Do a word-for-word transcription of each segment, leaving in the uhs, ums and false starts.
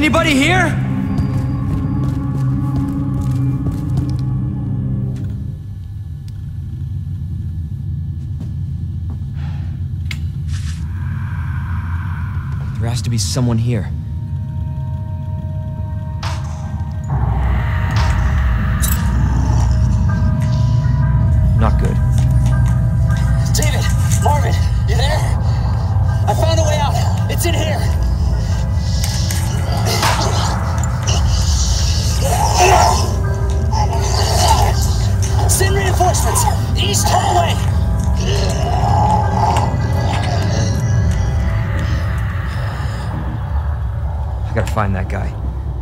Anybody here? There has to be someone here. Not good. David! Marvin! You there? I found a way out! It's in here! Send reinforcements! East hallway! I gotta find that guy.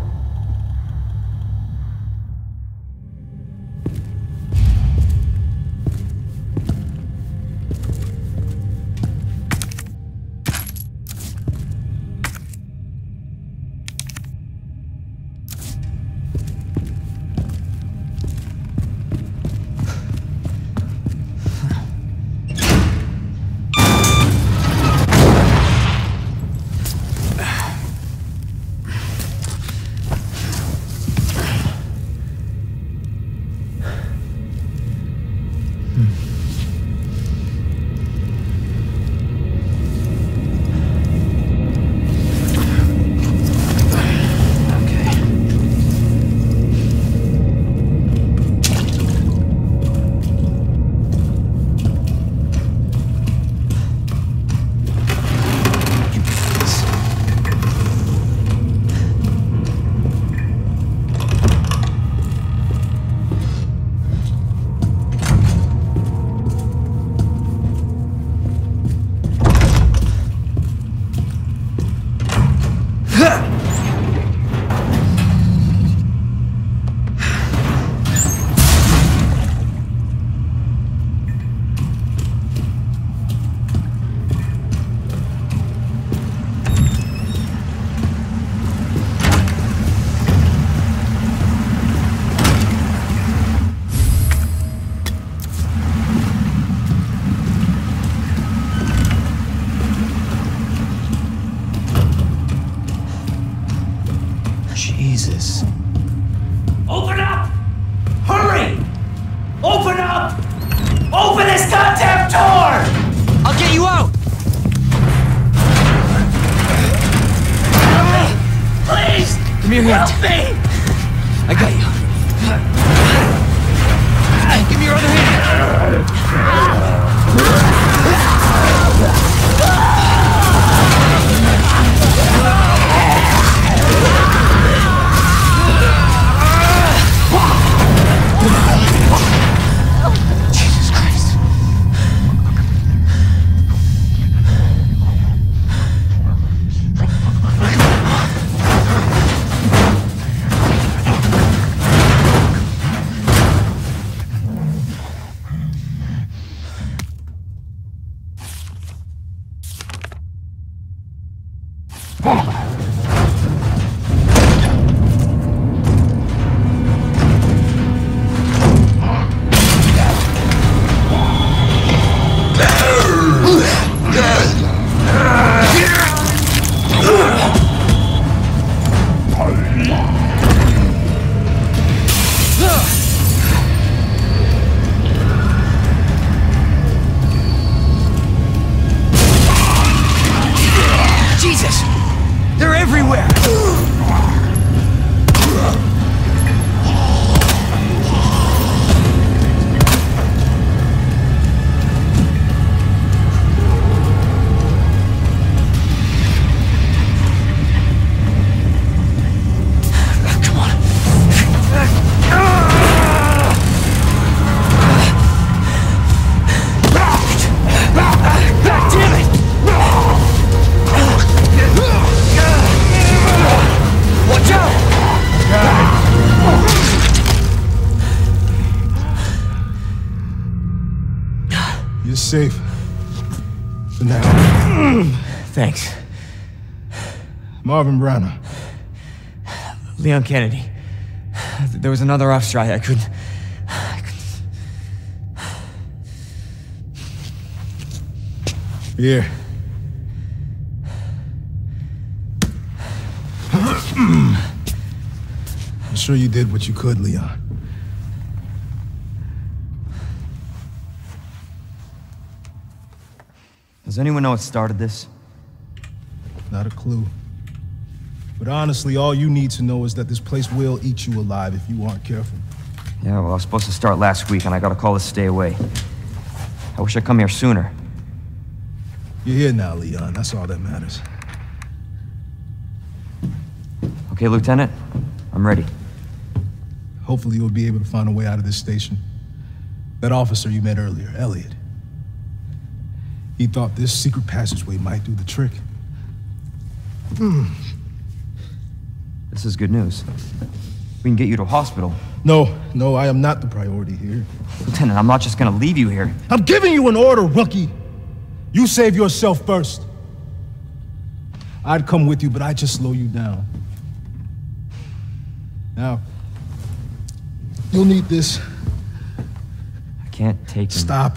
Jesus. Open up! Hurry! Open up! Open this goddamn door! I'll get you out! Help me! Please! Give me your hand. Help me! I got you. Give me your other hand. Jesus Christ. Jesus! They're everywhere! Come on. God damn it! Watch out! You're safe. For now. Thanks. Marvin Branagh. Leon Kennedy. There was another off strike. I couldn't... I couldn't... Here. sure you did what you could, Leon. Does anyone know what started this? Not a clue. But honestly, all you need to know is that this place will eat you alive if you aren't careful. Yeah, well, I was supposed to start last week, and I got a call to stay away. I wish I'd come here sooner. You're here now, Leon. That's all that matters. Okay, Lieutenant? I'm ready. Hopefully you'll be able to find a way out of this station. That officer you met earlier, Elliot. He thought this secret passageway might do the trick. Hmm. This is good news. We can get you to a hospital. No, no, I am not the priority here. Lieutenant, I'm not just gonna leave you here. I'm giving you an order, rookie! You save yourself first. I'd come with you, but I'd just slow you down. Now, you'll need this. I can't take him. Stop.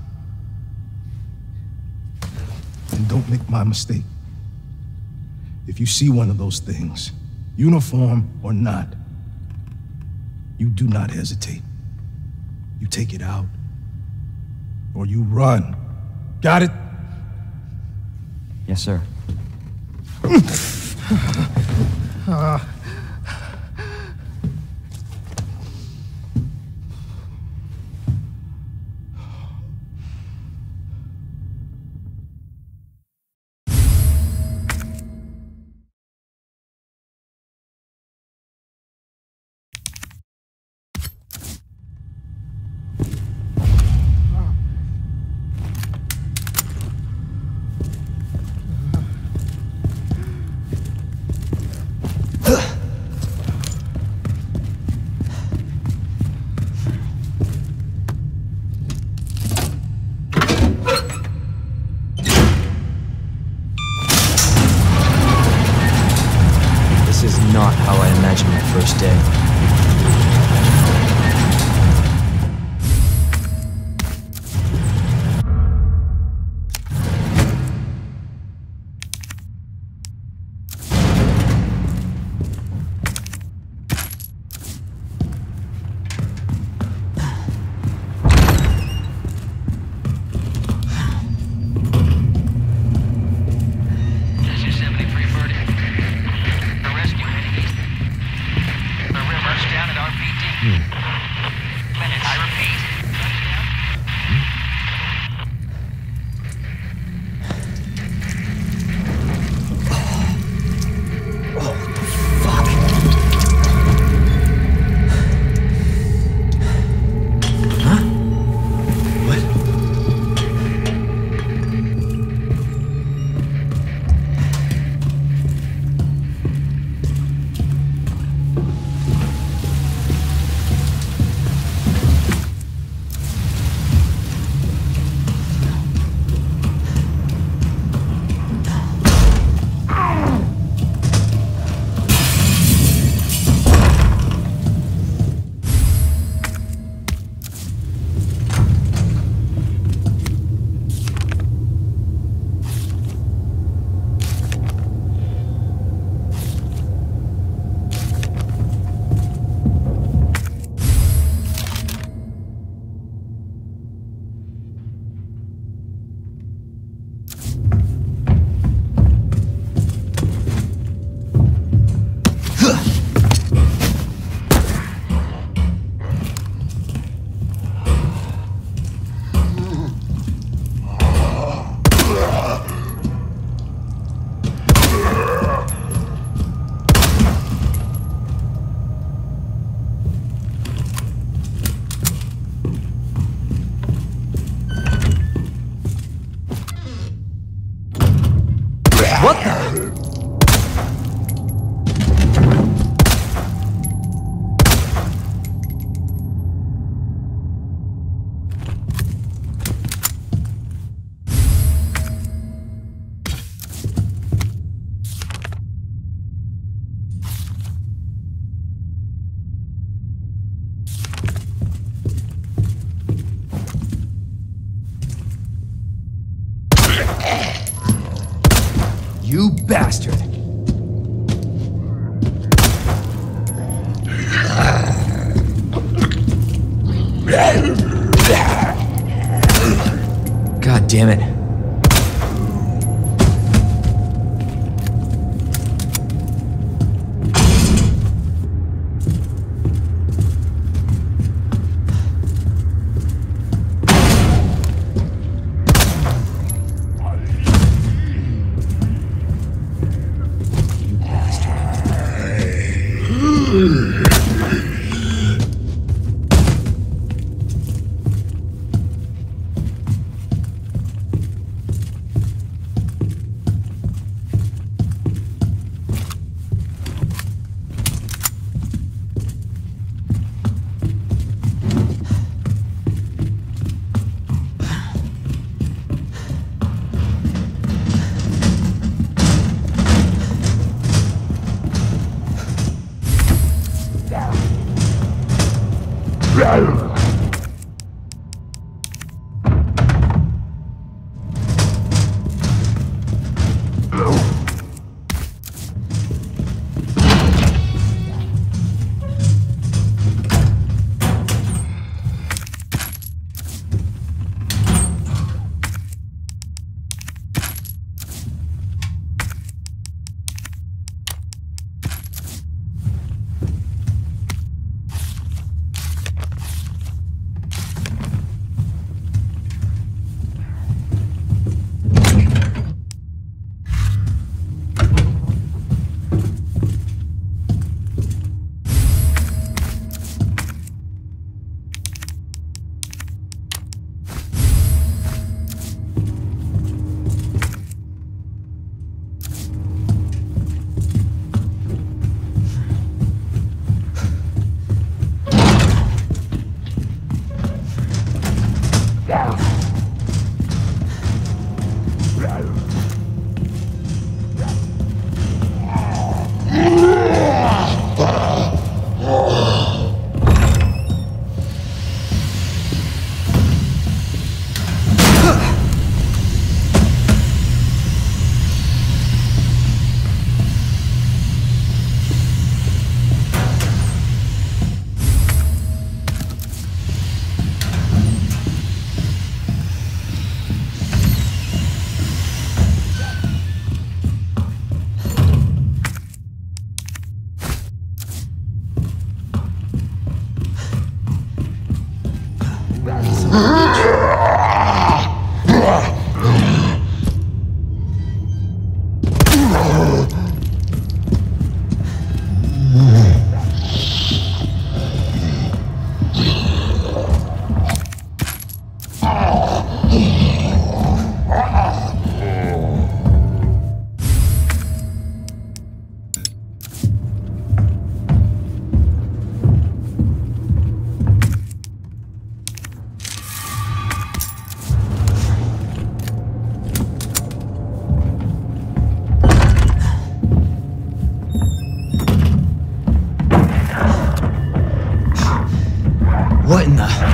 And don't make my mistake. If you see one of those things, uniform or not, you do not hesitate. You take it out, or you run. Got it? Yes, sir. uh. Not how I imagined my first day. What the? You bastard! damn it. What in the...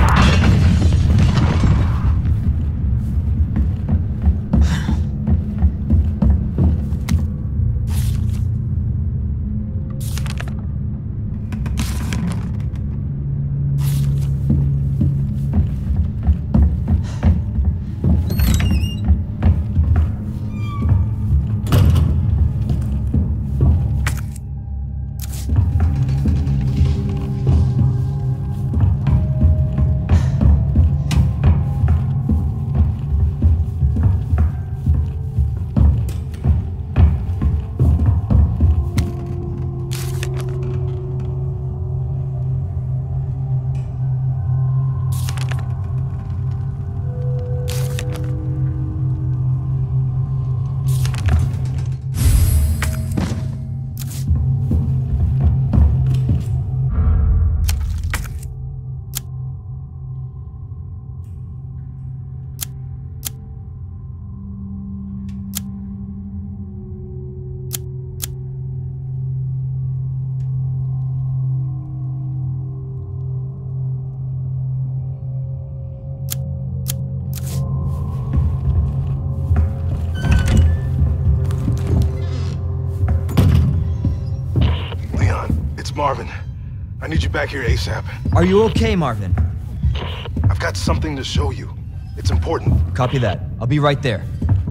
Marvin, I need you back here ASAP. Are you okay, Marvin? I've got something to show you. It's important. Copy that. I'll be right there.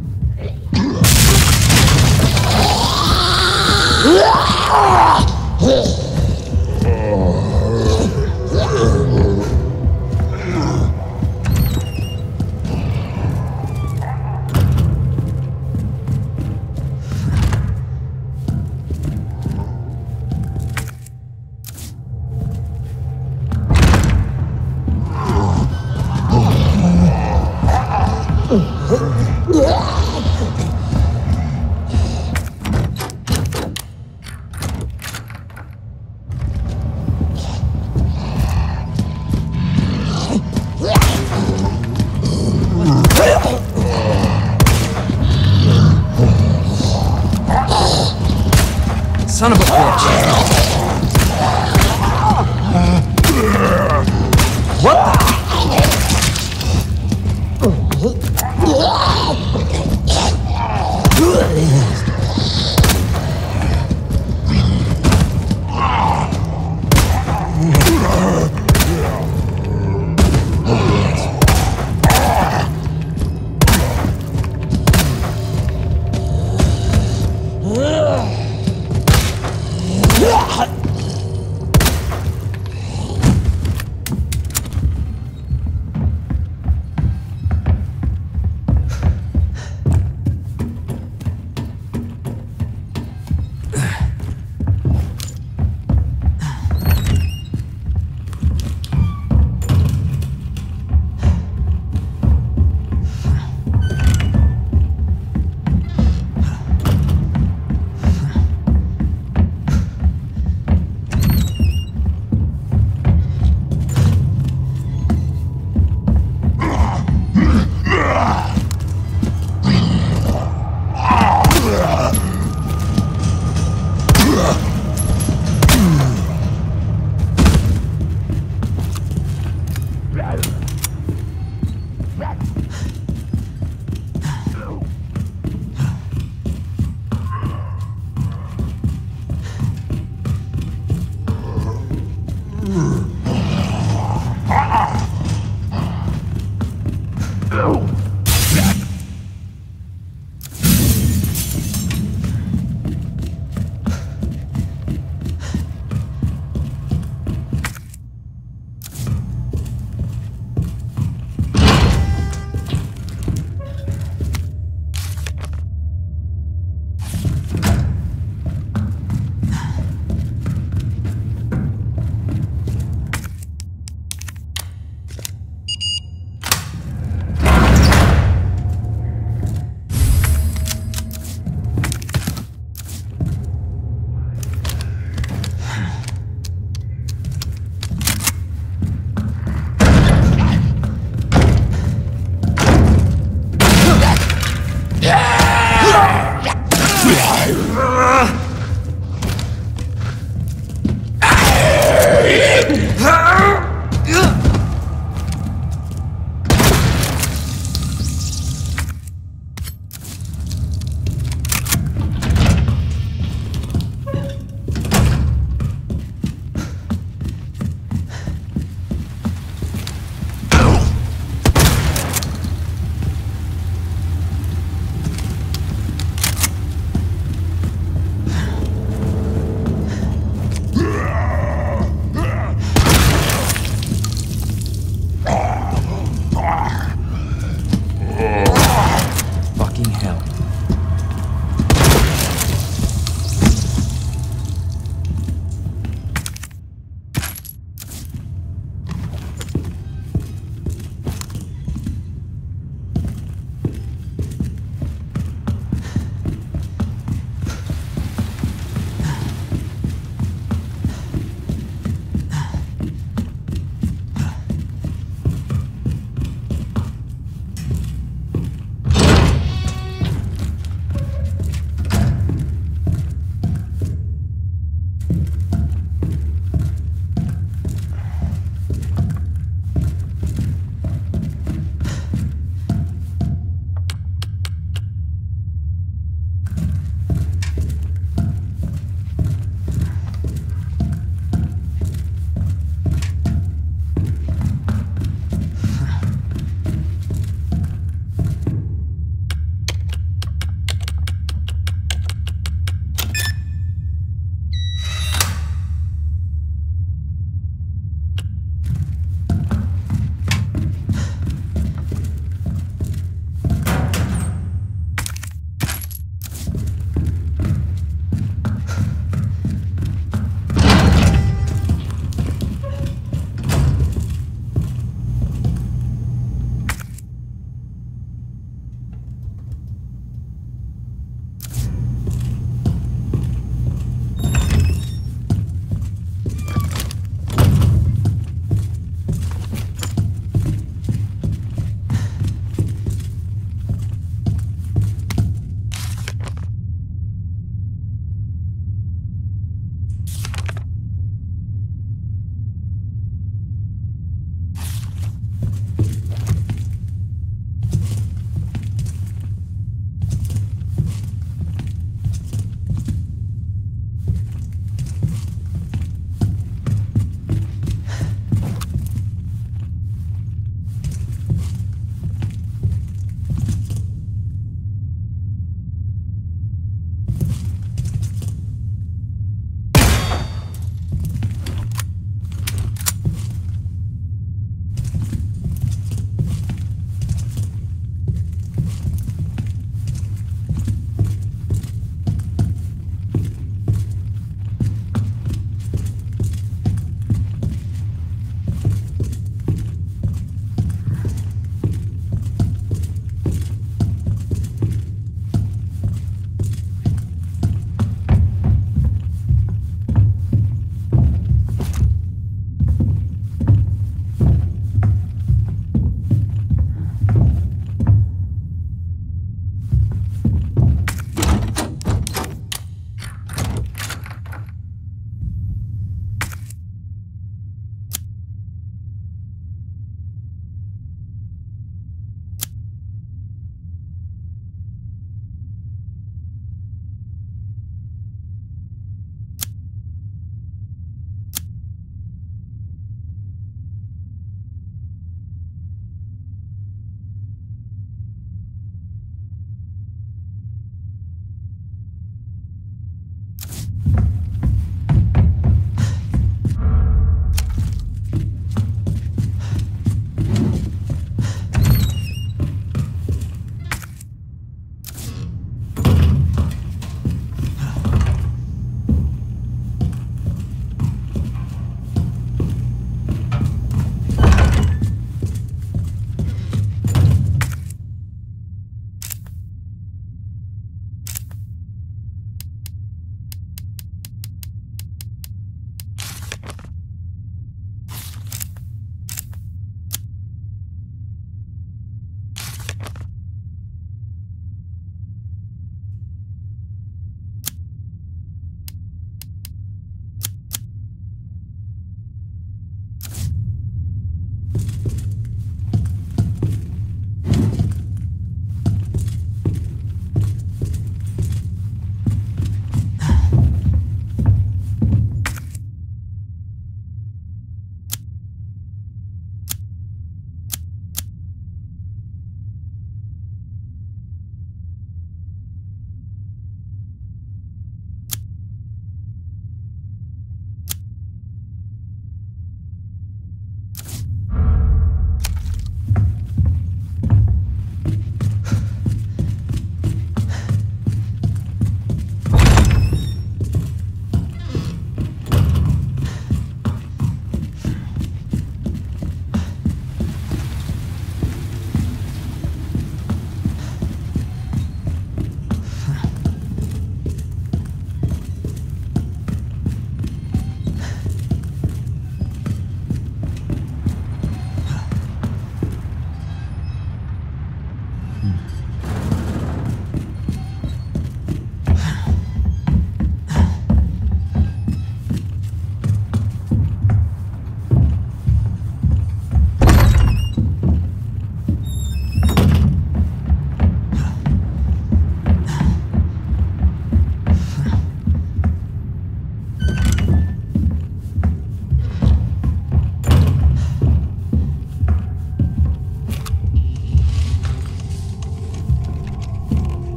Son of a bitch! What the?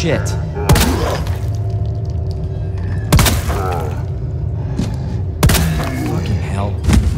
shit. Fucking hell.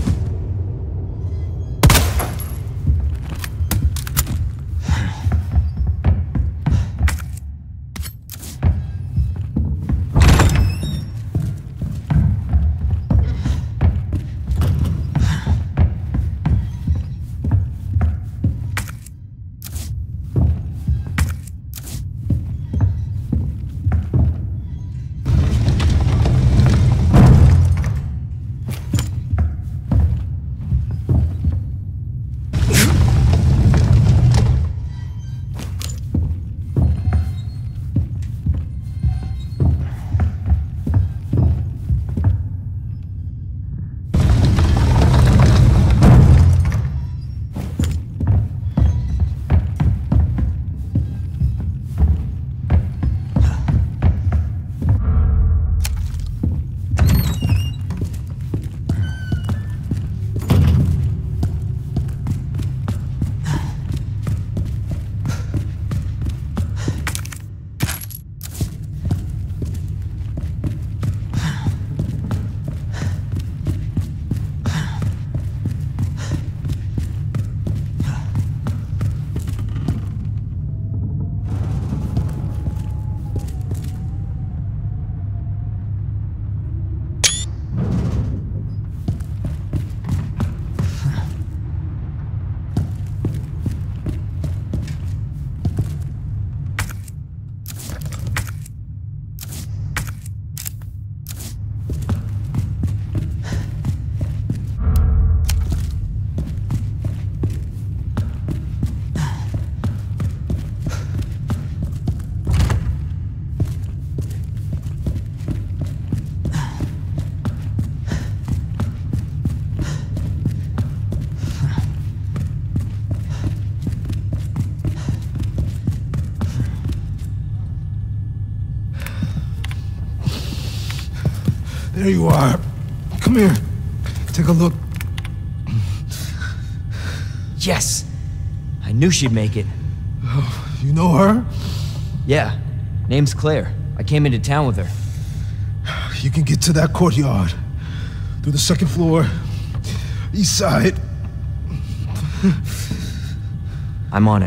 There you are. Come here. Take a look. Yes! I knew she'd make it. Oh, you know her? Yeah. Name's Claire. I came into town with her. You can get to that courtyard. Through the second floor. East side. I'm on it.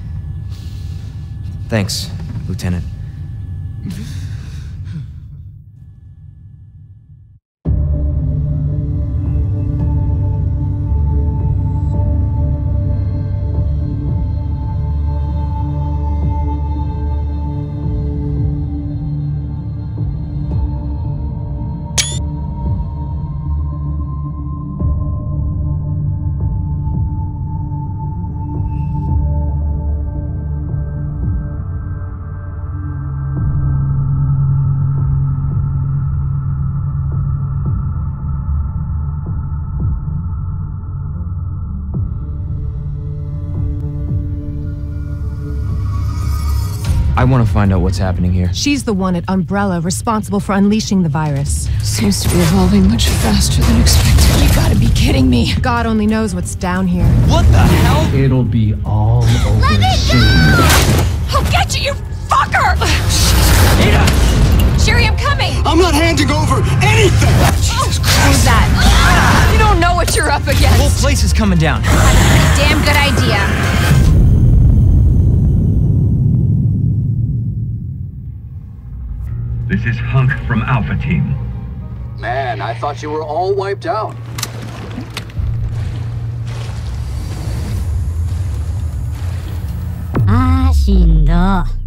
Thanks, Lieutenant. I want to find out what's happening here. She's the one at Umbrella responsible for unleashing the virus. Seems to be evolving much faster than expected. You gotta be kidding me. God only knows what's down here. What the hell? It'll be all over Let me soon. go! I'll get you, you fucker! Ada! Sherry, I'm coming! I'm not handing over anything! Jesus Christ! What was that? You don't know what you're up against. The whole place is coming down. Damn good idea. This is Hunk from Alpha Team. Man, I thought you were all wiped out. あーしんど。